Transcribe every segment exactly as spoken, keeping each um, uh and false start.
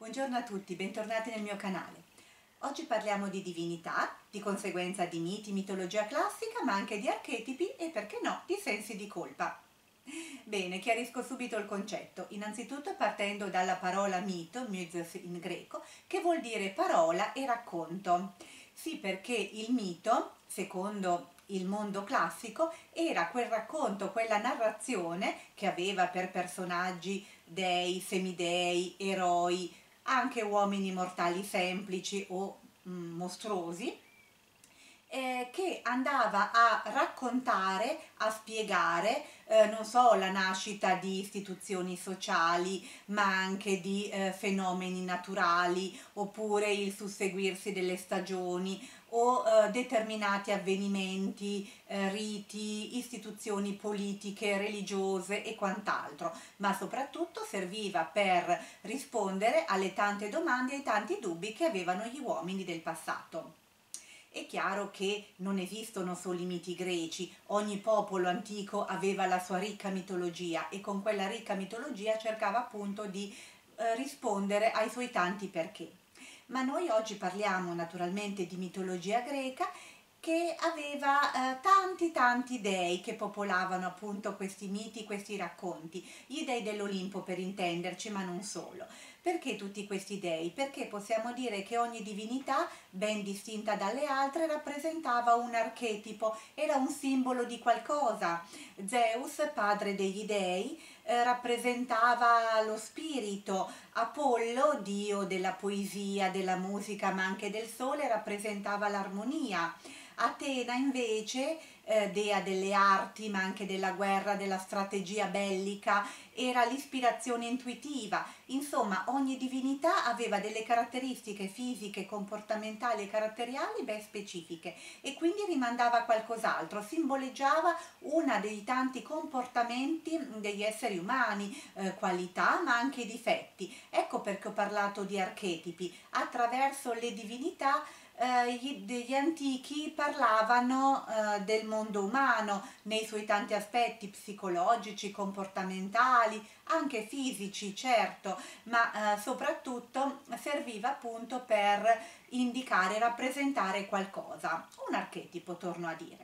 Buongiorno a tutti, bentornati nel mio canale. Oggi parliamo di divinità, di conseguenza di miti, mitologia classica, ma anche di archetipi e, perché no, di sensi di colpa. Bene, chiarisco subito il concetto, innanzitutto partendo dalla parola mito, mythos in greco, che vuol dire parola e racconto. Sì, perché il mito, secondo il mondo classico, era quel racconto, quella narrazione che aveva per personaggi dei, semidei, eroi, anche uomini mortali semplici o mm, mostruosi, eh, che andava a raccontare, a spiegare, eh, non so, la nascita di istituzioni sociali, ma anche di eh, fenomeni naturali, oppure il susseguirsi delle stagioni o eh, determinati avvenimenti, eh, riti, istituzioni politiche, religiose e quant'altro, ma soprattutto serviva per rispondere alle tante domande e ai tanti dubbi che avevano gli uomini del passato. È chiaro che non esistono solo i miti greci, ogni popolo antico aveva la sua ricca mitologia e con quella ricca mitologia cercava appunto di eh, rispondere ai suoi tanti perché. Ma noi oggi parliamo naturalmente di mitologia greca, che aveva eh, tanti tanti dei che popolavano appunto questi miti, questi racconti, gli dei dell'Olimpo per intenderci, ma non solo. Perché tutti questi dei? Perché possiamo dire che ogni divinità, ben distinta dalle altre, rappresentava un archetipo, era un simbolo di qualcosa. Zeus, padre degli dei, eh, rappresentava lo spirito, Apollo, dio della poesia, della musica, ma anche del sole, rappresentava l'armonia. Atena invece, eh, dea delle arti ma anche della guerra, della strategia bellica, era l'ispirazione intuitiva. Insomma, ogni divinità aveva delle caratteristiche fisiche, comportamentali e caratteriali ben specifiche e quindi rimandava a qualcos'altro, simboleggiava uno dei tanti comportamenti degli esseri umani, eh, qualità ma anche difetti. Ecco perché ho parlato di archetipi. Attraverso le divinità eh, gli, degli antichi parlavano eh, del mondo umano nei suoi tanti aspetti psicologici, comportamentali, anche fisici, certo, ma eh, soprattutto serviva appunto per indicare, rappresentare qualcosa, un archetipo, torno a dire.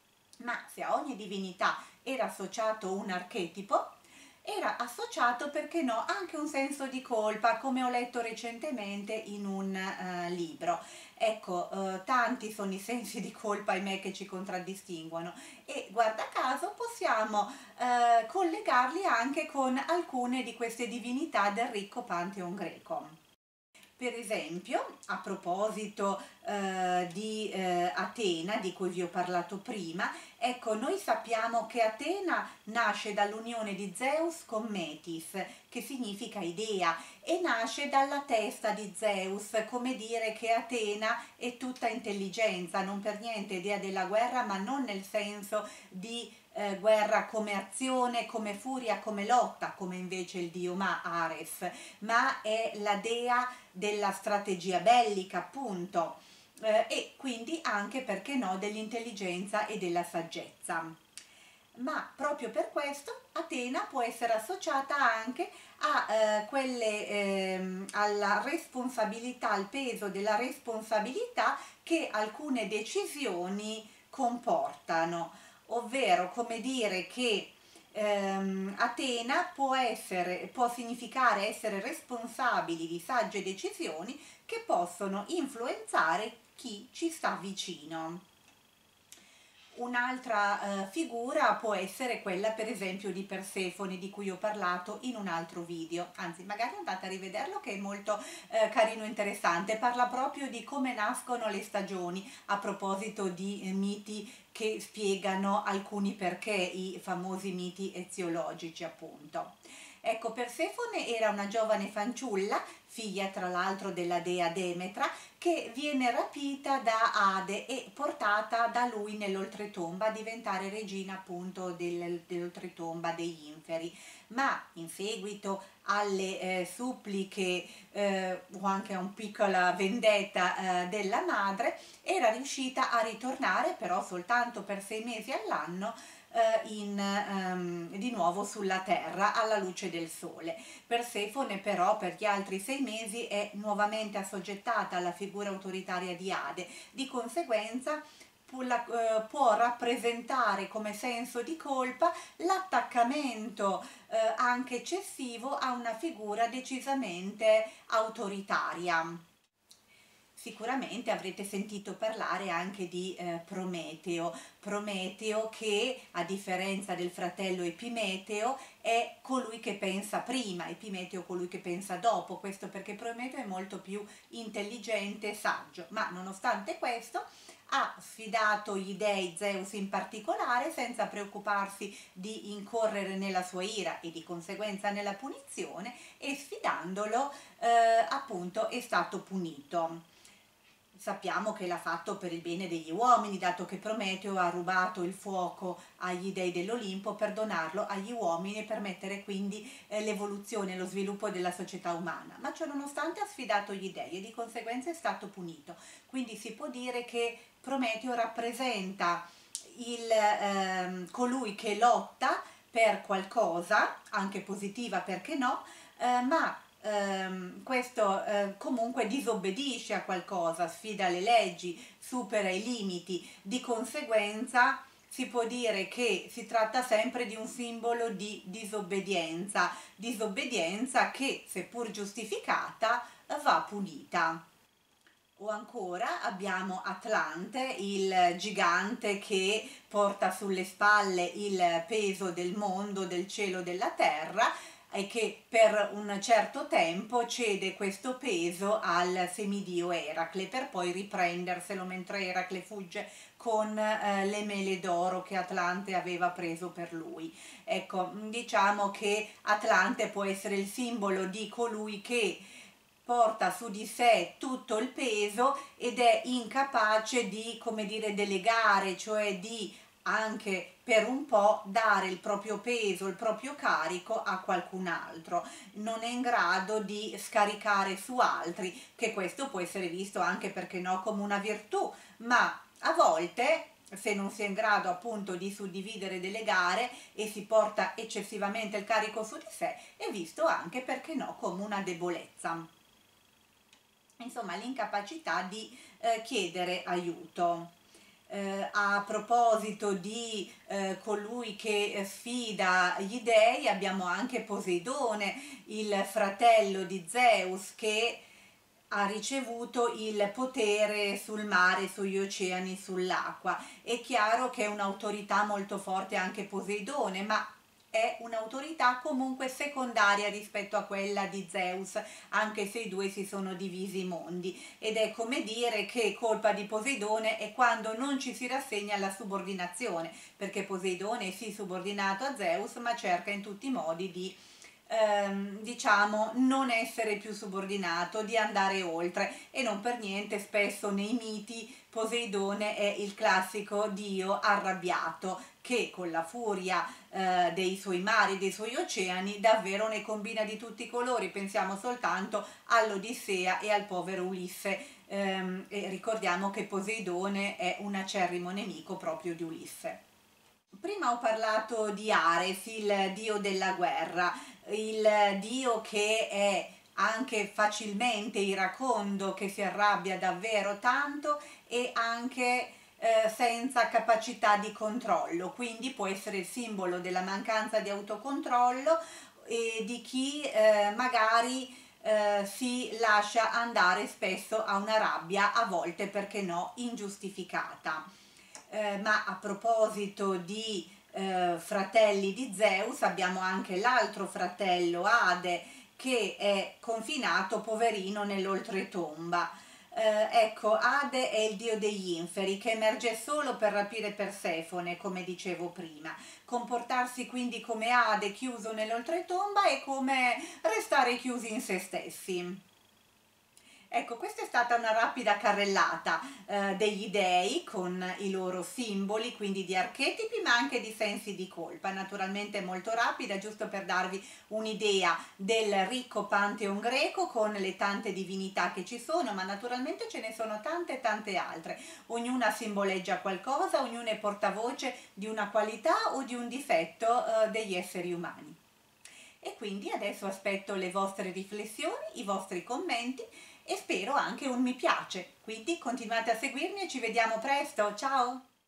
Ma se a ogni divinità era associato un archetipo, era associato, perché no, anche un senso di colpa, come ho letto recentemente in un uh, libro. Ecco, uh, tanti sono i sensi di colpa, ahimè, che ci contraddistinguono e guarda caso possiamo uh, collegarli anche con alcune di queste divinità del ricco Pantheon greco. Per esempio, a proposito eh, di eh, Atena, di cui vi ho parlato prima, ecco, noi sappiamo che Atena nasce dall'unione di Zeus con Metis, che significa idea, e nasce dalla testa di Zeus, come dire che Atena è tutta intelligenza, non per niente idea della guerra, ma non nel senso di Eh, guerra come azione, come furia, come lotta, come invece il dio Ma, Ares, ma è la dea della strategia bellica, appunto, eh, e quindi anche, perché no, dell'intelligenza e della saggezza. Ma proprio per questo Atena può essere associata anche a eh, quelle, ehm, alla responsabilità, al peso della responsabilità che alcune decisioni comportano, ovvero come dire che ehm, Atena può essere, può significare essere responsabili di sagge decisioni che possono influenzare chi ci sta vicino. Un'altra eh, figura può essere quella, per esempio, di Persefone, di cui ho parlato in un altro video, anzi magari andate a rivederlo, che è molto eh, carino e interessante, parla proprio di come nascono le stagioni, a proposito di eh, miti che spiegano alcuni perché, i famosi miti eziologici appunto. Ecco, Persefone era una giovane fanciulla, figlia tra l'altro della dea Demetra, che viene rapita da Ade e portata da lui nell'oltretomba a diventare regina appunto del, dell'oltretomba degli inferi, ma in seguito alle eh, suppliche eh, o anche a una piccola vendetta eh, della madre era riuscita a ritornare, però soltanto per sei mesi all'anno, eh, in, ehm, di nuovo sulla terra alla luce del sole. Persefone però per gli altri sei mesi è nuovamente assoggettata alla figura autoritaria di Ade, di conseguenza può, eh, può rappresentare come senso di colpa l'attaccamento eh, anche eccessivo a una figura decisamente autoritaria. Sicuramente avrete sentito parlare anche di eh, Prometeo, Prometeo che a differenza del fratello Epimeteo è colui che pensa prima, Epimeteo colui che pensa dopo, questo perché Prometeo è molto più intelligente e saggio, ma nonostante questo ha sfidato gli dei, Zeus in particolare, senza preoccuparsi di incorrere nella sua ira e di conseguenza nella punizione, e sfidandolo eh, appunto è stato punito. Sappiamo che l'ha fatto per il bene degli uomini, dato che Prometeo ha rubato il fuoco agli dei dell'Olimpo per donarlo agli uomini e permettere quindi eh, l'evoluzione e lo sviluppo della società umana. Ma ciò nonostante ha sfidato gli dei e di conseguenza è stato punito. Quindi si può dire che Prometeo rappresenta il, ehm, colui che lotta per qualcosa, anche positiva perché no, eh, ma ehm, questo eh, comunque disobbedisce a qualcosa, sfida le leggi, supera i limiti, di conseguenza si può dire che si tratta sempre di un simbolo di disobbedienza, disobbedienza che, seppur giustificata, va punita. O ancora abbiamo Atlante, il gigante che porta sulle spalle il peso del mondo, del cielo, della terra, e che per un certo tempo cede questo peso al semidio Eracle per poi riprenderselo mentre Eracle fugge con eh, le mele d'oro che Atlante aveva preso per lui. Ecco, diciamo che Atlante può essere il simbolo di colui che porta su di sé tutto il peso ed è incapace di, come dire, delegare, cioè di anche per un po' dare il proprio peso, il proprio carico a qualcun altro, non è in grado di scaricare su altri, che questo può essere visto anche, perché no, come una virtù, ma a volte, se non si è in grado appunto di suddividere e delegare e si porta eccessivamente il carico su di sé, è visto anche, perché no, come una debolezza. Insomma, l'incapacità di eh, chiedere aiuto. Eh, a proposito di eh, colui che sfida gli dei, abbiamo anche Poseidone, il fratello di Zeus, che ha ricevuto il potere sul mare, sugli oceani, sull'acqua. È chiaro che è un'autorità molto forte anche Poseidone, ma è un'autorità comunque secondaria rispetto a quella di Zeus, anche se i due si sono divisi i mondi, ed è come dire che colpa di Poseidone è quando non ci si rassegna alla subordinazione, perché Poseidone è sì subordinato a Zeus, ma cerca in tutti i modi di ehm, diciamo non essere più subordinato, di andare oltre, e non per niente spesso nei miti Poseidone è il classico dio arrabbiato che con la furia eh, dei suoi mari, dei suoi oceani, davvero ne combina di tutti i colori. Pensiamo soltanto all'Odissea e al povero Ulisse, ehm, e ricordiamo che Poseidone è un acerrimo nemico proprio di Ulisse. Prima ho parlato di Ares, il dio della guerra, il dio che è anche facilmente iracondo, che si arrabbia davvero tanto e anche eh, senza capacità di controllo, quindi può essere il simbolo della mancanza di autocontrollo e di chi eh, magari eh, si lascia andare spesso a una rabbia, a volte, perché no, ingiustificata. Eh, ma a proposito di eh, fratelli di Zeus, abbiamo anche l'altro fratello Ade, che è confinato poverino nell'oltretomba. Eh, ecco, Ade è il dio degli inferi, che emerge solo per rapire Persefone, come dicevo prima. Comportarsi quindi come Ade chiuso nell'oltretomba è come restare chiusi in se stessi. Ecco, questa è stata una rapida carrellata eh, degli dei con i loro simboli, quindi di archetipi ma anche di sensi di colpa, naturalmente molto rapida, giusto per darvi un'idea del ricco pantheon greco con le tante divinità che ci sono, ma naturalmente ce ne sono tante tante altre, ognuna simboleggia qualcosa, ognuna è portavoce di una qualità o di un difetto eh, degli esseri umani. E quindi adesso aspetto le vostre riflessioni, i vostri commenti e spero anche un mi piace. Quindi continuate a seguirmi e ci vediamo presto. Ciao!